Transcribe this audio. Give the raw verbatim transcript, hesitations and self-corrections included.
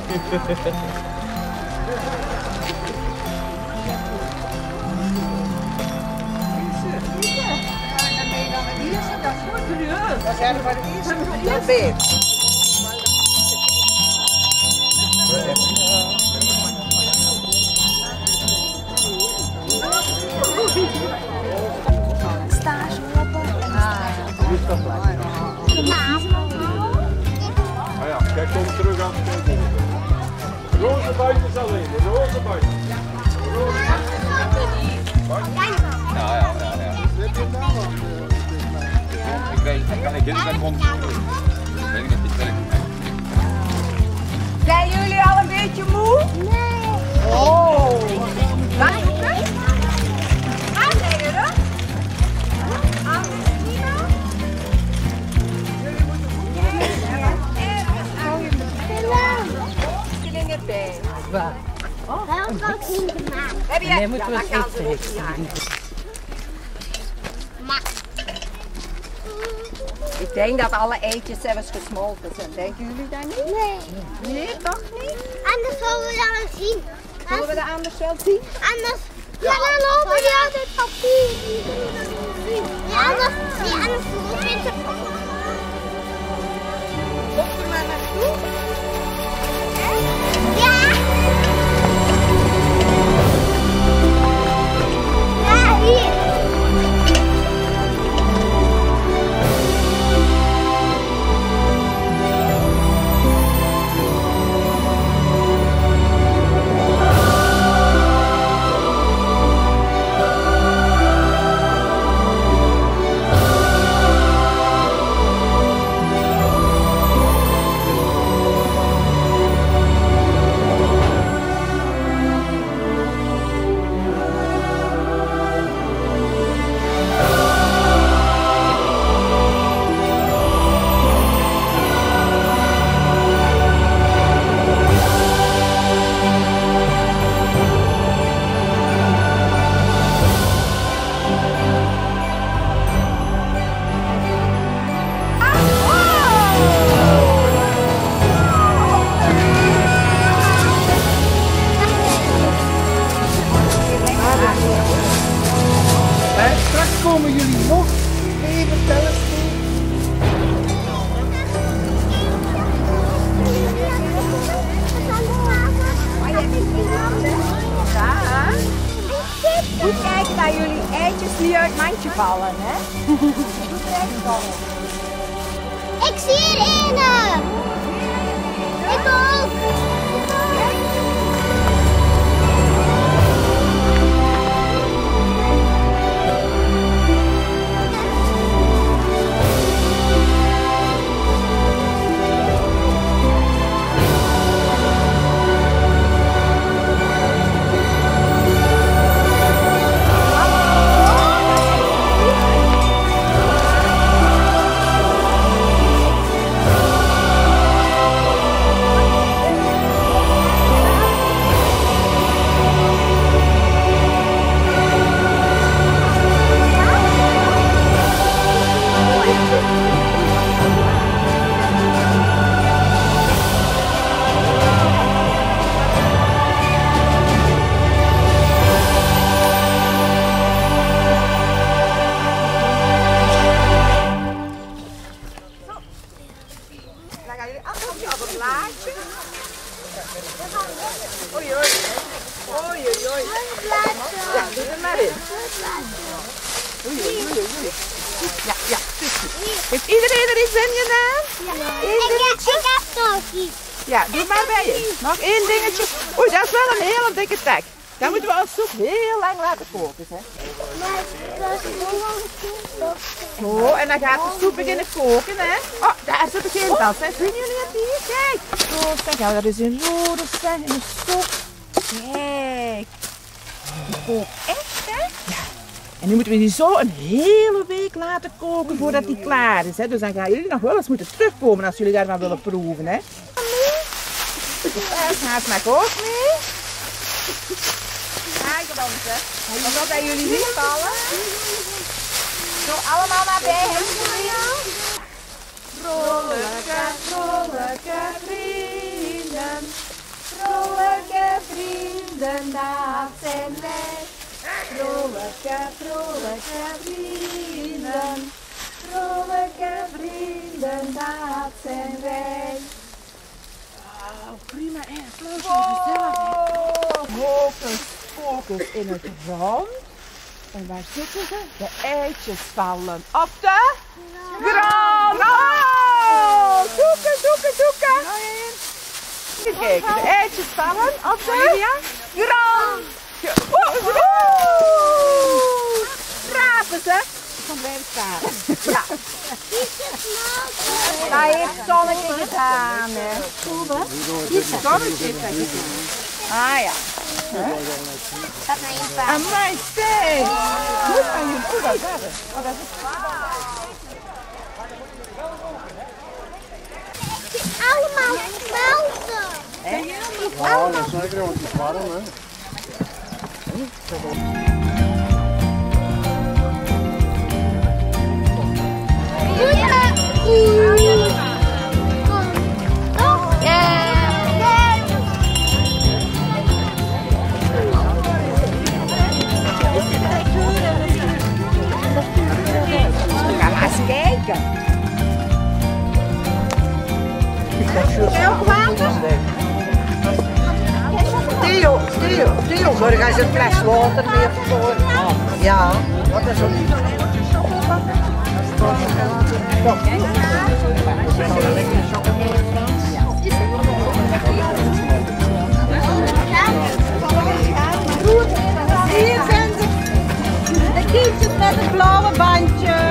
Dat zijn er maar de eerste. Dat ben je. Stage lopen. Ah ja, kijk, kom terug aan het kijken. Roze buiten is alleen, de roze buiten. Ja, ja, ja, ja. Ik weet, ik kan ik dit net controleren. Ik weet niet, ik weet niet. Zijn jullie al een beetje moe? Nee. Oh. Waar is het? Aannemen. Aannemen. Jullie moeten goed erbij. Waar? Waarom kan ik niet gemaakt? Heb je? Nee, moeten we Ja, het dan gaan eten. ze ook Maar Ik denk dat alle eitjes zelfs gesmolten zijn. Denken jullie dat niet? nee. Nee, toch niet? Anders zullen we dat wel zien. Zullen we dat anders wel zien? Anders. Ja, dan lopen we altijd papier. Ja, anders. Nee, anders lopen we het. Kom er maar naartoe. Ja. Ja, hier. Straks komen jullie nog even tellen. Ja. Goed kijken dat jullie eitjes niet uit het mandje vallen, hè? Goed rechtvallen. Ik zie er een. Ik ook. Dan gaan jullie afkomen op een blaadje. Oei, oei. Oei, oei, oei. Ja, doe er maar in. Oei, oei, oei, oei. Ja, ja, tusje. Heeft iedereen er iets in gedaan? Eén dingetje? Ik heb nog iets. Ja, doe maar bij je. Nog één dingetje. Oei, dat is wel een hele dikke tak. Dan moeten we ons soep heel lang laten koken. Hè. Maar dat is gewoon Zo, en dan gaat de soep beginnen koken. Hè. Oh, daar zit de geen tas. Zien jullie het hier? Kijk. Zo, dan gaan we er eens in rode staan in de soep. Kijk. Die kookt echt, hè? Ja. En nu moeten we die zo een hele week laten koken voordat die klaar is. Hè. Dus dan gaan jullie nog wel eens moeten terugkomen als jullie daar maar willen proeven. Hè. Daar gaat Maak ook mee. Kijk dan, hè. Omdat dat jullie niet vallen. Zo allemaal naar bij hem. Vrolijke, vrolijke vrienden. vrienden, dat zijn wij. Vrolijke, vrolijke vrienden. Vrolijke vrienden, dat zijn wij. Oh, prima, en applaus voor gezellig. Hocus pocus in het rond. En waar zitten ze? De eitjes vallen op de grond. Oh, zoeken, zoeken, zoeken. Even kijken, de eitjes vallen op de grond. Woe, woe. Rapen ze. Ik kan blijven staan. Ja. Dat heeft het zonnetje gedaan, hè. Hier is het zonnetje gedaan. Ah ja. Dat naar je pa. Amai, zeg. Hoe gaan jullie hoe dat hebben? Oh, dat is Allemaal smelten. Oh, dat is zeker, want het is warm, hè. Ga maar eens kijken. Elk water? Theo, Theo, Theo, morgen is een fles water meer voor. Ja, wat is het? Hier zijn ze. De kindjes met het blauwe bandje.